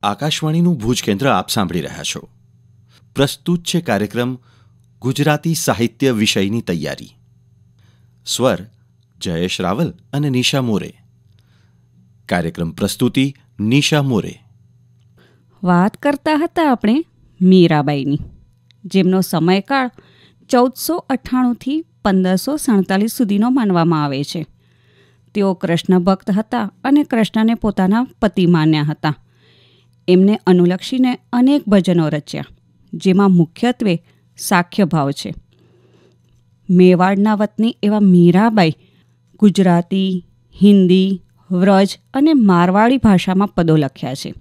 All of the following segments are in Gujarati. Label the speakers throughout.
Speaker 1: આકાશવાણીનું ભુજ કેન્દ્ર આપ સાંભળી રહ્યા છો. પ્રસ્તુત છે કાર્યક્રમ ગુજરાતી સાહિત્ય વિષયની તૈયારી. સ્વર જયેશ રાવલ અને નિશા મોરે. કાર્યક્રમ પ્રસ્તુતિ નિશા મોરે.
Speaker 2: વાત કરતા હતા આપણે મીરાબાઈની, જેમનો સમયકાળ 1498થી 1547 સુધીનો માનવામાં આવે છે. તેઓ કૃષ્ણ ભક્ત હતા અને કૃષ્ણને પોતાના પતિ માન્યા હતા. એમને અનુલક્ષીને અનેક ભજનો રચ્યા, જેમાં મુખ્યત્વે સાખ્ય ભાવ છે. મેવાડના વતની એવા મીરાબાઈ ગુજરાતી, હિન્દી, વ્રજ અને મારવાડી ભાષામાં પદો લખ્યા છે.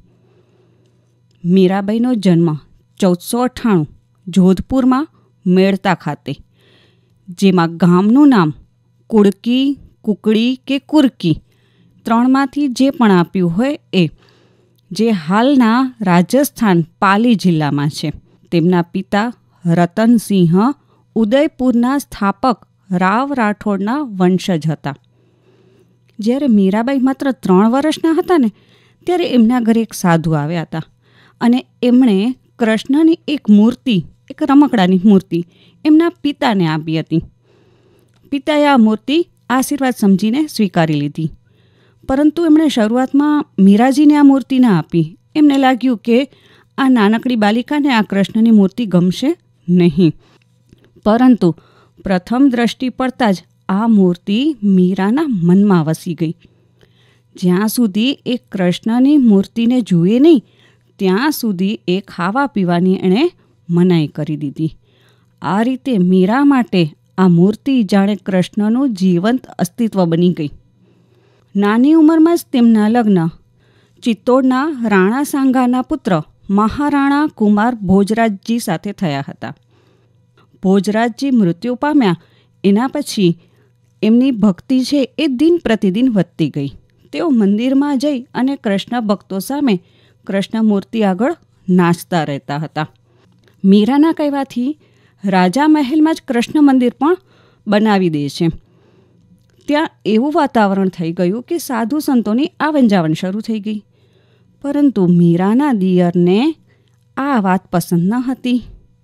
Speaker 2: મીરાબાઈનો જન્મ 1498 જોધપુરમાં મેળતા ખાતે, જેમાં ગામનું નામ કુડકી, કુકડી કે કુરકી ત્રણમાંથી જે પણ આપ્યું હોય એ, જે હાલના રાજસ્થાન પાલી જિલ્લામાં છે. તેમના પિતા રતનસિંહ ઉદયપુરના સ્થાપક રાવ રાઠોડના વંશજ હતા. જ્યારે મીરાબાઈ માત્ર 3 વર્ષના હતા ને, ત્યારે એમના ઘરે એક સાધુ આવ્યા હતા અને એમણે કૃષ્ણની એક મૂર્તિ, એક રમકડાની મૂર્તિ એમના પિતાને આપી હતી. પિતાએ આ મૂર્તિ આશીર્વાદ સમજીને સ્વીકારી લીધી, પરંતુ એમણે શરૂઆતમાં મીરાજીને આ મૂર્તિ ના આપી. એમને લાગ્યું કે આ નાનકડી બાલિકાને આ કૃષ્ણની મૂર્તિ ગમશે નહીં. પરંતુ પ્રથમ દ્રષ્ટિ પડતાં જ આ મૂર્તિ મીરાના મનમાં વસી ગઈ. જ્યાં સુધી એ કૃષ્ણની મૂર્તિને જુએ નહીં, ત્યાં સુધી એ ખાવા પીવાની એણે મનાઈ કરી દીધી. આ રીતે મીરા માટે આ મૂર્તિ જાણે કૃષ્ણનું જીવંત અસ્તિત્વ બની ગઈ. નાની ઉંમરમાં જ તેમના લગ્ન ચિત્તોડના રાણા સાંગાના પુત્ર મહારાણા કુમાર ભોજરાજજી સાથે થયા હતા. ભોજરાજજી મૃત્યુ પામ્યા એના પછી એમની ભક્તિ છે એ દિન પ્રતિદિન વધતી ગઈ. તેઓ મંદિરમાં જઈ અને કૃષ્ણ ભક્તો સામે કૃષ્ણ મૂર્તિ આગળ નાચતા રહેતા હતા. મીરાના કહેવાથી રાજા મહેલમાં જ કૃષ્ણ મંદિર પણ બનાવી દે છે. ત્યાં એવું વાતાવરણ થઈ ગયું કે સાધુ સંતોની આવન જાવન શરૂ થઈ ગઈ. પરંતુ મીરાના દિયરને આ વાત પસંદ ન હતી.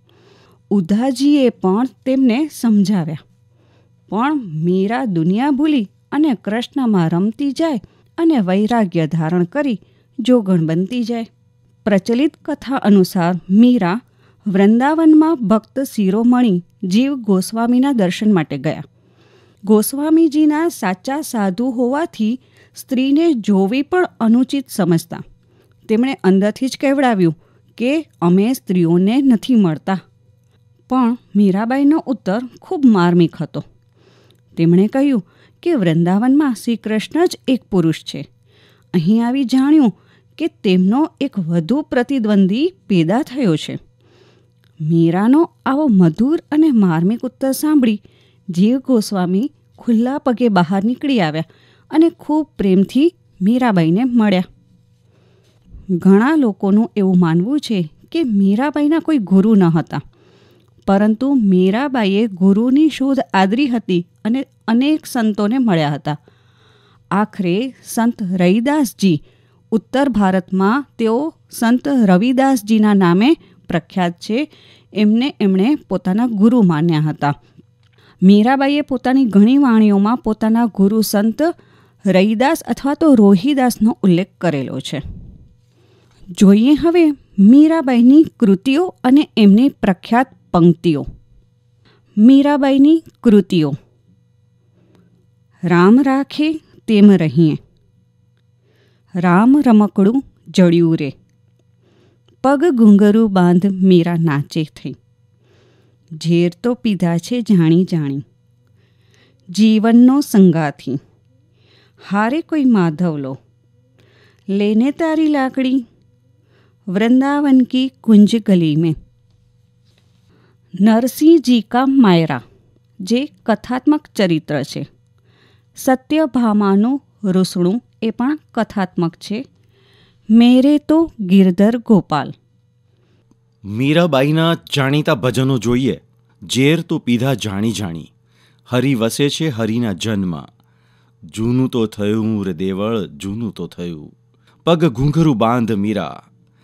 Speaker 2: ઉધાજીએ પણ તેમને સમજાવ્યા, પણ મીરા દુનિયા ભૂલી અને કૃષ્ણમાં રમતી જાય અને વૈરાગ્ય ધારણ કરી જોગણ બનતી જાય. પ્રચલિત કથા અનુસાર મીરા વૃંદાવનમાં ભક્ત શિરોમણી જીવ ગોસ્વામીના દર્શન માટે ગયા. ગોસ્વામીજીના સાચા સાધુ હોવાથી સ્ત્રીને જોવી પણ અનુચિત સમજતા. તેમણે અંદરથી જ કહેવડાવ્યું કે અમે સ્ત્રીઓને નથી મળતા. પણ મીરાબાઈનો ઉત્તર ખૂબ માર્મિક હતો. તેમણે કહ્યું કે વૃંદાવનમાં શ્રી કૃષ્ણ જ એક પુરુષ છે. અહીં આવી જાણ્યું કે તેમનો એક વધુ પ્રતિદ્વંદી પેદા થયો છે. મીરાનો આવો મધુર અને માર્મિક ઉત્તર સાંભળી જીવ ગોસ્વામી ખુલ્લા પગે બહાર નીકળી આવ્યા અને ખૂબ પ્રેમથી મીરાબાઈને મળ્યા. ઘણા લોકોનું એવું માનવું છે કે મીરાબાઈના કોઈ ગુરુ ન હતા, પરંતુ મીરાબાઈએ ગુરુની શોધ આદરી હતી અને અનેક સંતોને મળ્યા હતા. આખરે સંત રવિદાસજી, ઉત્તર ભારતમાં તેઓ સંત રવિદાસજીના નામે પ્રખ્યાત છે, એમણે પોતાના ગુરુ માન્યા હતા. મીરાબાઈએ પોતાની ઘણી વાણીઓમાં પોતાના ગુરુ સંત રૈદાસ અથવા તો રોહિદાસનો ઉલ્લેખ કરેલો છે. જોઈએ હવે મીરાબાઈની કૃતિઓ અને એમની પ્રખ્યાત પંક્તિઓ. મીરાબાઈની કૃતિઓ. રામ રાખે તેમ રહીએ, રામ રમકડું જડ્યું રે, પગ ઘૂંઘરું બાંધ મીરા નાચે થઈ, ઝેર તો પીધા છે જાણી જાણી, જીવનનો સંગાથી, હારે કોઈ માધવ લો, લેને તારી લાકડી, વૃંદાવન કી કુંજ ગલી મેં. નરસિંહજી કા માયરા, જે કથાત્મક ચરિત્ર છે. સત્યભામાનું રૂસણું, એ પણ કથાત્મક છે. મેરે તો ગિરધર ગોપાલ.
Speaker 1: મીરાબાઈના જાણીતા ભજનો જોઈએ. ઝેર તો પીધા જાણી જાણી, હરિ વસે છે હરિના જન્મમાં, જૂનું તો થયું રે દેવળ જૂનું તો થયું, પગ ઘૂંઘરું બાંધ મીરા,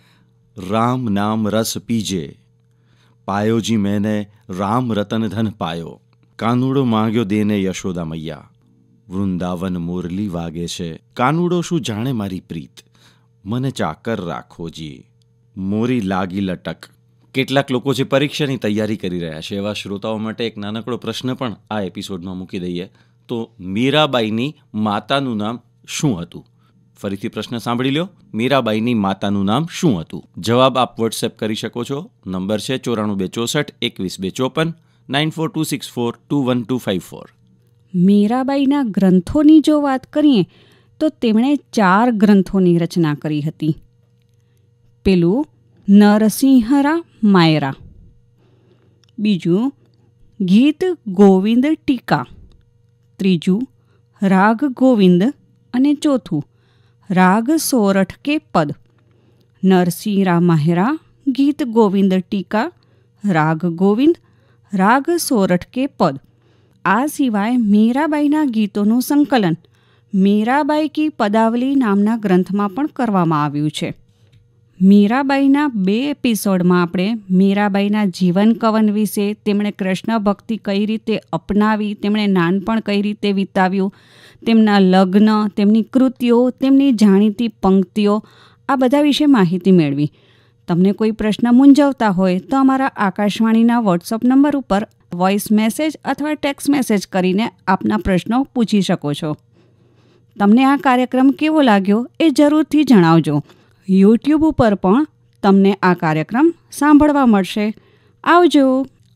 Speaker 1: राम नाम रस पीजे, पायो जी मैंने राम रतन धन पायो, કાનુડો માંગ્યો દેને યશોદા મૈયા, વૃંદાવન મુરલી વાગે છે, કાનુડો શું જાણે મારી પ્રીત, મને ચાકર રાખોજી, મોરી લાગી લટક. કેટલાક લોકો જે પરીક્ષાની તૈયારી કરી રહ્યા છે એવા શ્રોતાઓ માટે એક નાનકડો પ્રશ્ન પણ આ એપિસોડમાં મૂકી દઈએ. તો મીરાબાઈની માતાનું નામ શું હતું? ફરીથી પ્રશ્ન સાંભળી લ્યો. મીરાબાઈની માતાનું નામ શું હતું? જવાબ આપ વોટ્સએપ કરી શકો છો. નંબર છે 94 264 21 254 94 264 21254.
Speaker 2: મીરાબાઈના ગ્રંથોની જો વાત કરીએ તો તેમણે 4 ગ્રંથોની રચના કરી હતી. પેલું નરસિંહરા માયરા, બીજું ગીત ગોવિંદ ટીકા, ત્રીજું રાગ ગોવિંદ અને ચોથું રાગ સોરઠ કે પદ. નરસિંહરા માયરા, ગીત ગોવિંદ ટીકા, રાગ ગોવિંદ, રાગ સોરઠ કે પદ. આ સિવાય મીરાબાઈના ગીતોનું સંકલન મીરાબાઈ કી પદાવલી નામના ગ્રંથમાં પણ કરવામાં આવ્યું છે. મીરાબાઈના 2 એપિસોડમાં આપણે મીરાબાઈના જીવન કવન વિશે, તેમણે કૃષ્ણ ભક્તિ કઈ રીતે અપનાવી, તેમણે નાનપણ કઈ રીતે વિતાવ્યું, તેમના લગ્ન, તેમની કૃતિઓ, તેમની જાણીતી પંક્તિઓ, આ બધા વિશે માહિતી મેળવી. તમને કોઈ પ્રશ્ન મૂંઝવતા હોય તો અમારા આકાશવાણીના વોટ્સઅપ નંબર ઉપર વોઇસ મેસેજ અથવા ટેક્સ્ટ મેસેજ કરીને આપના પ્રશ્નો પૂછી શકો છો. તમને આ કાર્યક્રમ કેવો લાગ્યો એ જરૂરથી જણાવજો. યુટ્યુબ ઉપર પણ તમને આ કાર્યક્રમ સાંભળવા મળશે. આવજો.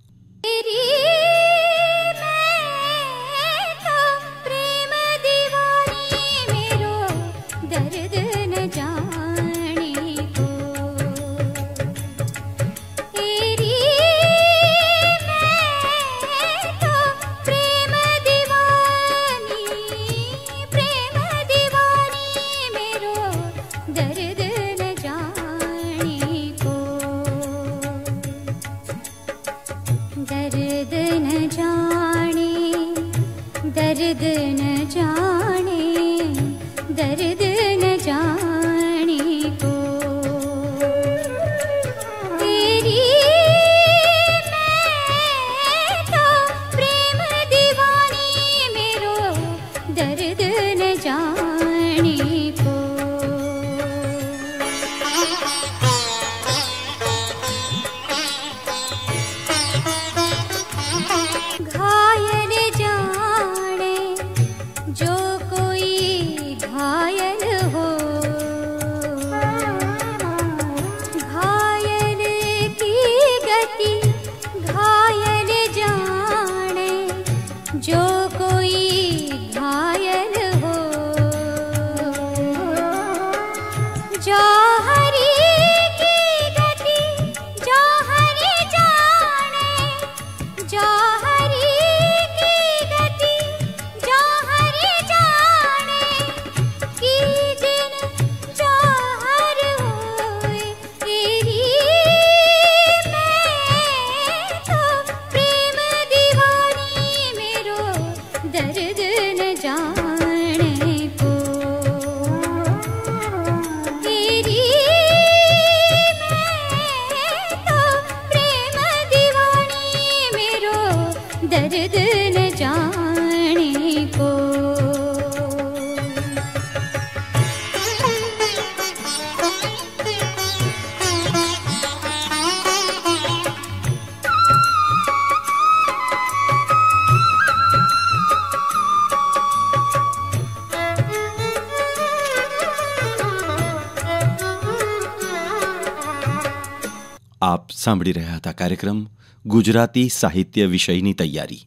Speaker 1: આપ સાંભળી રહ્યા હતા કાર્યક્રમ ગુજરાતી સાહિત્ય વિષયની તૈયારી.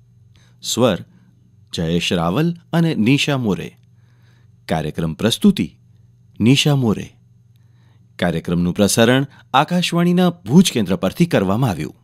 Speaker 1: સ્વર જયેશ રાવલ અને નિશા મોરે. કાર્યક્રમ પ્રસ્તુતિ નિશા મોરે. કાર્યક્રમનું પ્રસારણ આકાશવાણીના ભુજ કેન્દ્ર પરથી કરવામાં આવ્યું.